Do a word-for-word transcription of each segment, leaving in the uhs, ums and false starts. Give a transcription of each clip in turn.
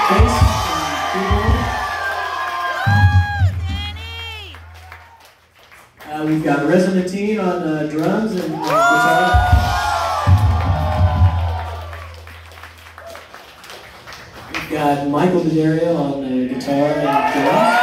bass and keyboard. Uh, we've got Reza Mateen on uh, drums and uh, guitar. We've got Michael D'Addario on uh, guitar and drums.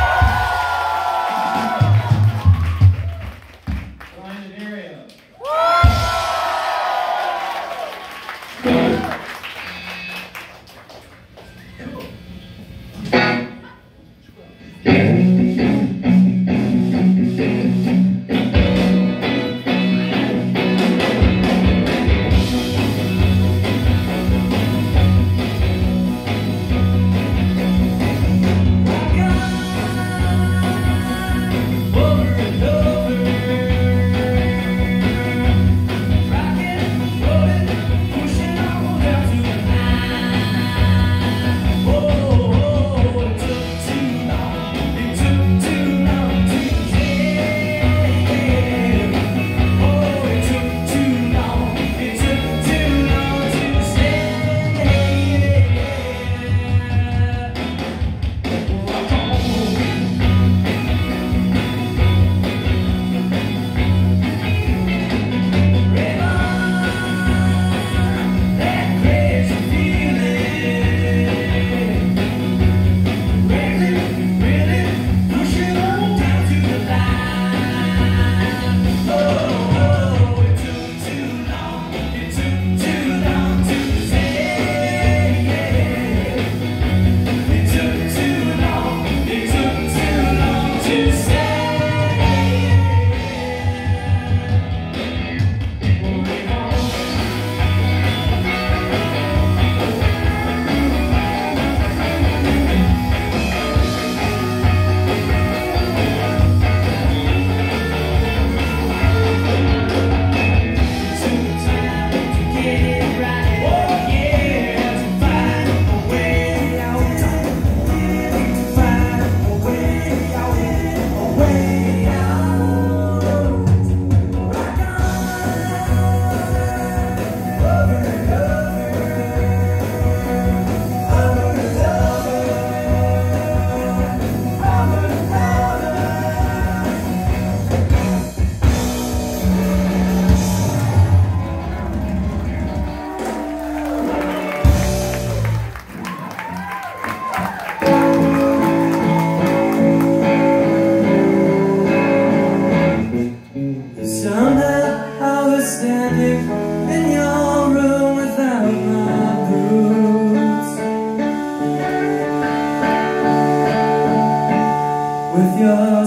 With your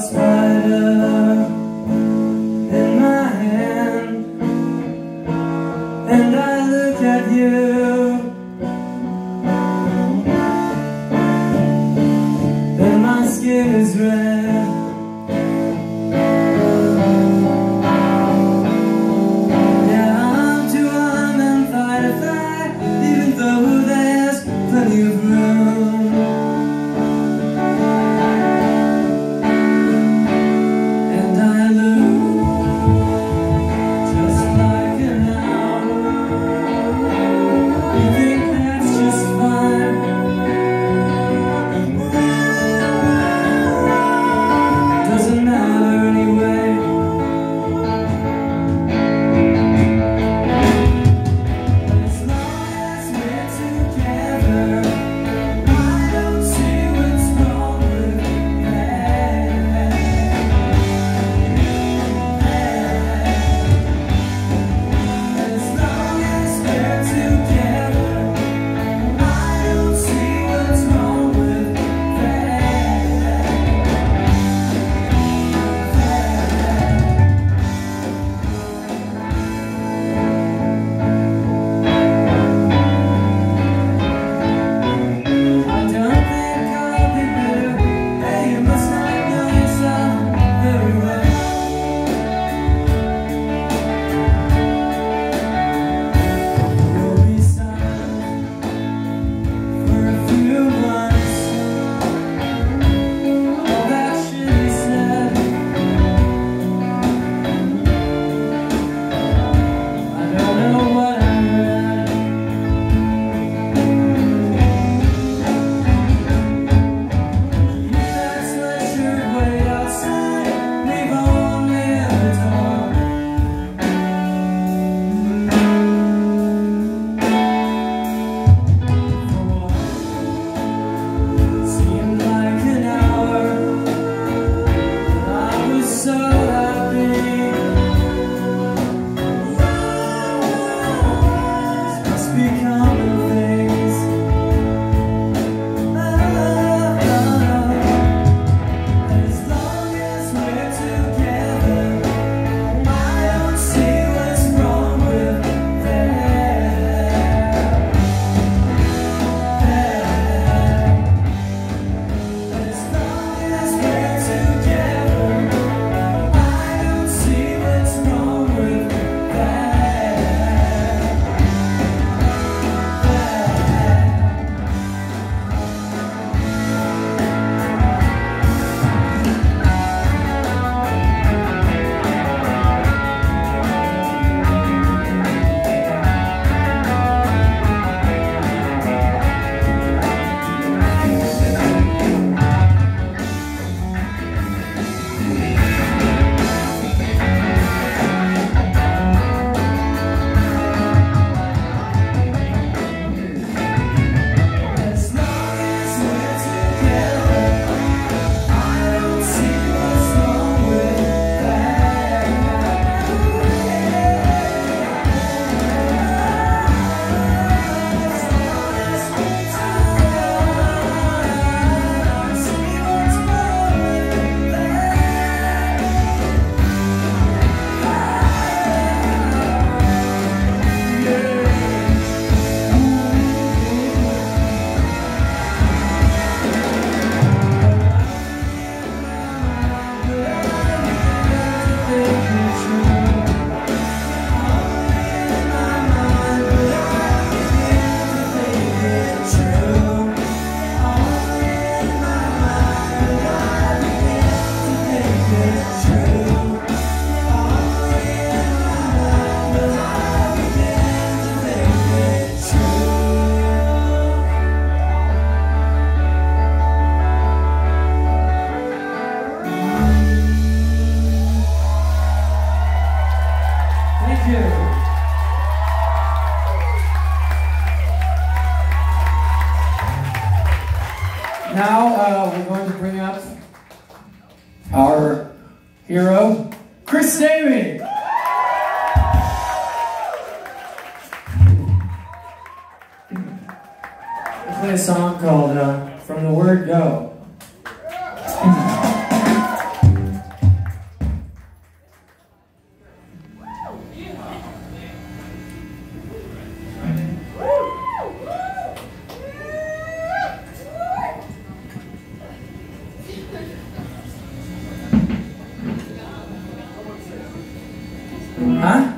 spider in my hand, and I look at you, and my skin is red. Yeah, I'm too armed and fight to fight, even though there's plenty of room. Now uh, we're going to bring up our hero, Chris Davey. We'll play a song called uh, From the Word Go. Huh?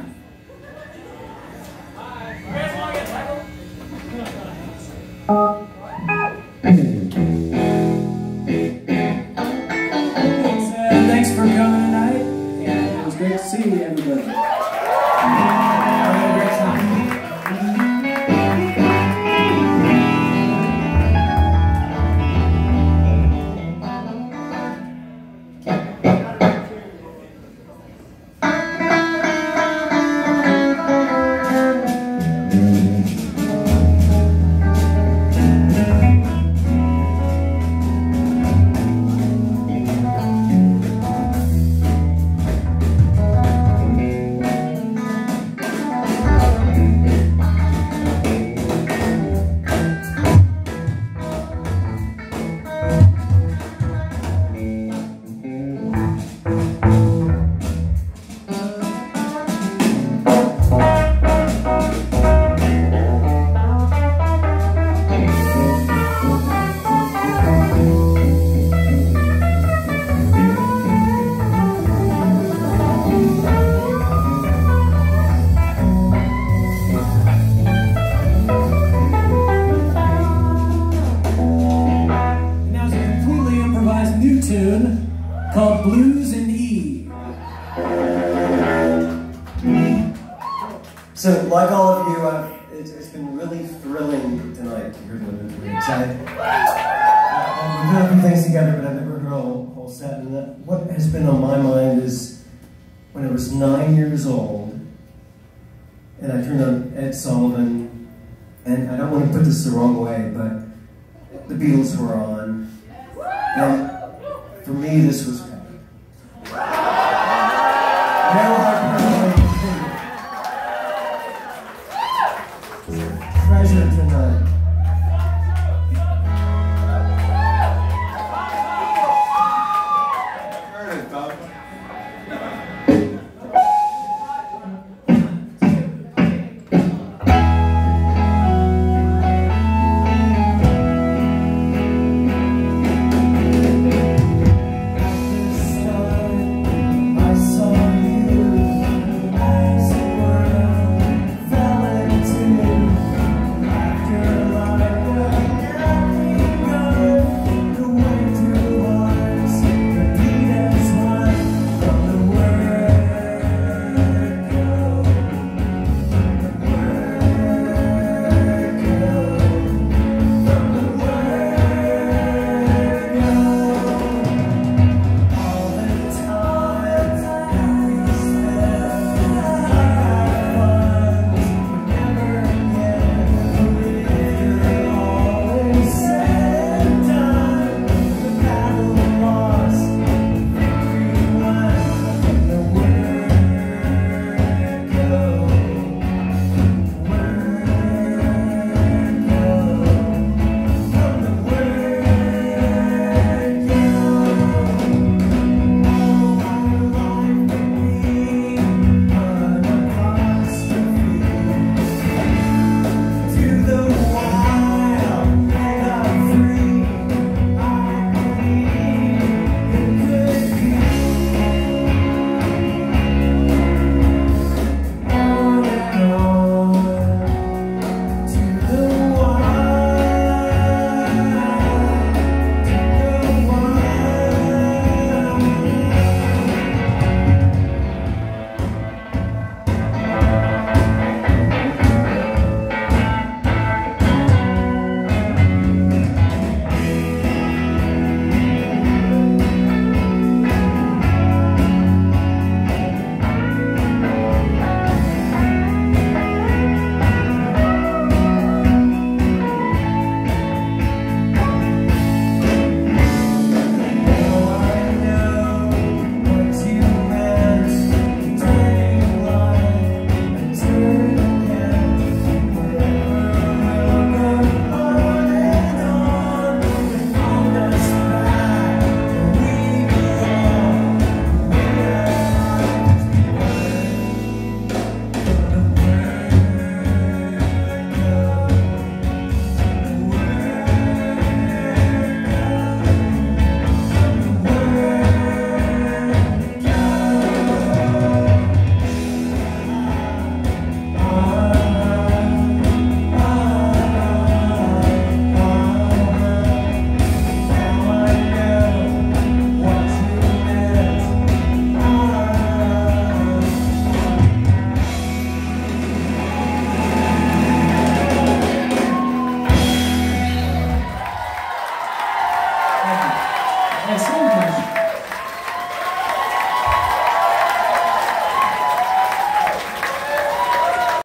Thanks for coming tonight, and it was great to see everybody. Have a great time. Tune called Blues in E. So, like all of you, I've, it's, it's been really thrilling tonight to hear the Women because I, uh, we've done a few things together, but I've never heard a whole, whole set. And that, what has been on my mind is when I was nine years old, and I turned on Ed Sullivan, and I don't want to put this the wrong way, but the Beatles were on. And for me, this was